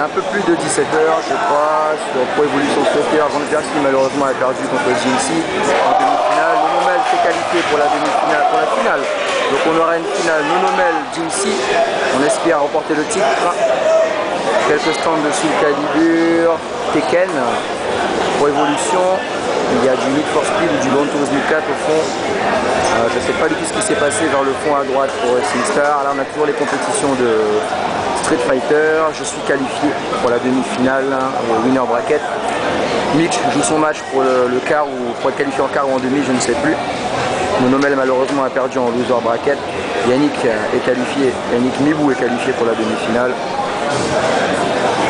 un peu plus de 17 h, je crois, sur Pro Evolution Soccer. Jean-Pierre qui malheureusement a perdu contre GMC en demi-finale. Nonomel s'est qualifié pour la demi-finale, pour la finale. Donc on aura une finale Nonomel GMC. On espère remporter le titre. Quelques stands de Soul Calibur, Tekken, Pro Evolution. Il y a du Need for Speed ou du Gran Turismo 4 au fond. Je ne sais pas du tout ce qui s'est passé vers le fond à droite pour SingStar. Là on a toujours les compétitions de Street Fighter. Je suis qualifié pour la demi-finale au winner bracket. Mitch joue son match pour le quart ou pour être qualifié en quart ou en demi, je ne sais plus. Nonomel malheureusement a perdu en loser bracket. Yannick est qualifié, Yannick Mibou est qualifié pour la demi-finale.